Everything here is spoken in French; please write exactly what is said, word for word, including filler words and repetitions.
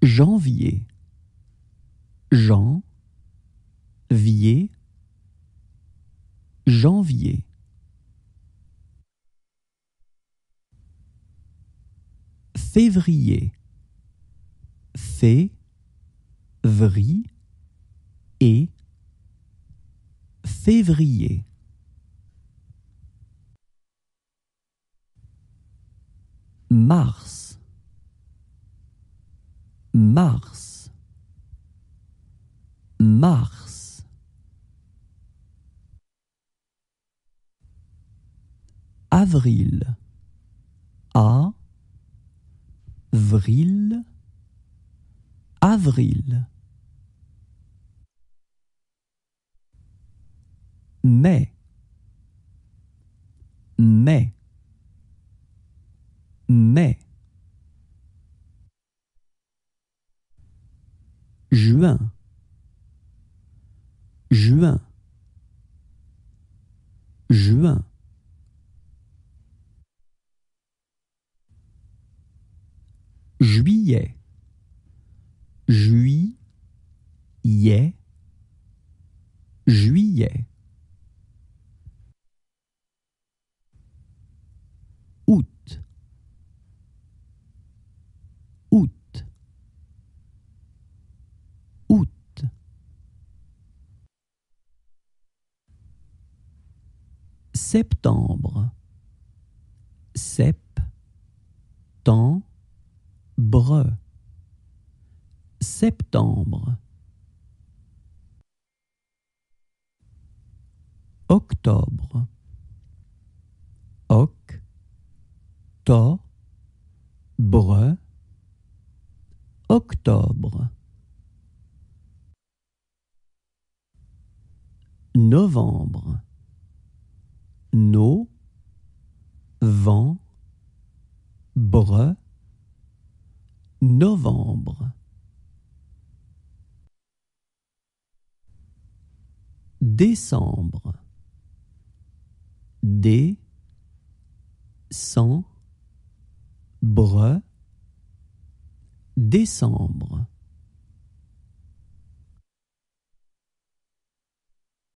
Janvier. Jan, vier, janvier. Février. Fé, vri, et, février. Mars. Mars. Mars. Avril. A, vril, avril. Mai. Mai. Mai. Juin. Juin. Juin. Juillet. Juillet. Juillet. Août. Août. Août. Septembre. Sep, temps, bre. Septembre. Octobre. Oc, to, bre. Octobre. Novembre. No, vent, bre. Novembre. Décembre. Dé, cent, bre. Décembre.